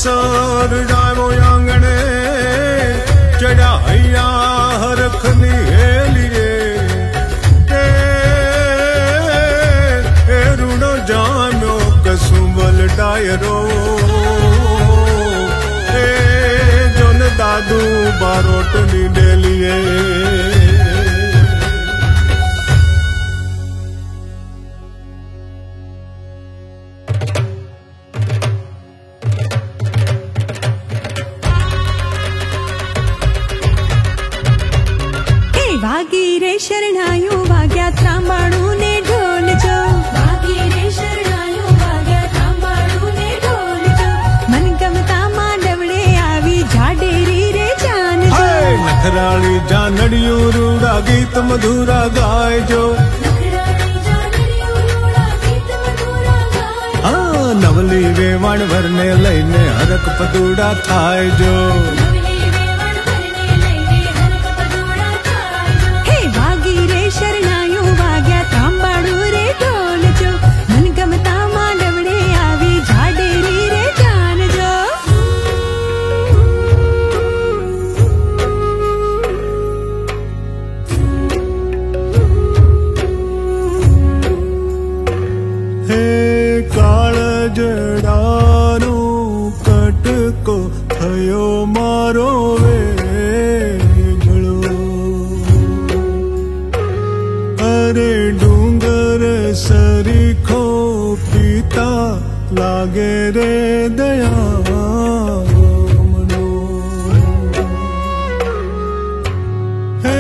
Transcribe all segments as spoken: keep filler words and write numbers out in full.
sir जावो आंगणे चढ़ाइया रखनी हेलिए ए रूणो जाम्यो कसुंबल डायरो ए zone दादू बारोटनी डेलिए वागी रे शरणायो वाग्या त्रांबाणू ने ढोल जो वागी रे शरणायो वाग्या त्रांबाणू ने ढोल जो मन गमता मांडवड़े आवी झाडेरी रे जान जो नखराली जानड़ियो रूड़ा गीत मधुरा गाय जो नवली वेवण भरने लईने हरक पदूड़ा थाय जो शरणायो वाग्या त्रांबाणू रे ढोल जो मन गमता मांडवड़े आवी झाडेरी रे जान जो हे काळजडानो कटको थयो मारो वे अरे डूंगर सरीखो पीता लागे रे दया मनो हे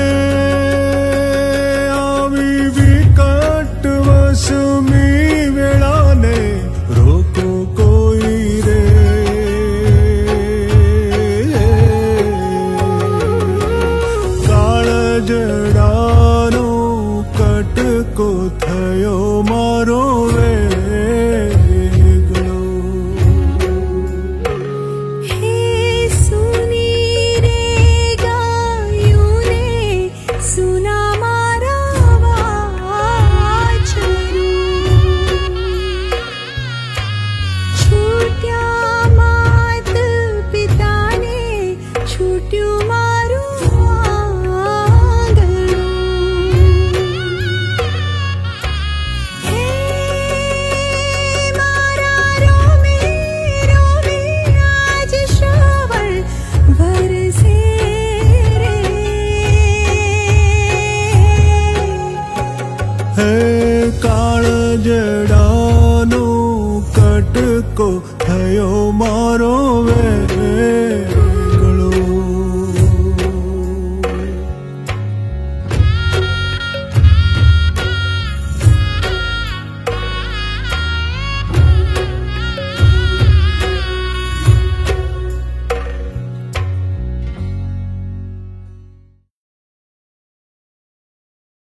आवी विकट वसमी वेला ने रोको कोई रे काळजडानो को थयो मारो वेगळो हे सुनी रे गायू रे सुना मारा वाचरू छूट्या मात पिताने छूट्यू मारू हे काळजडानो कटको थयो मारो वे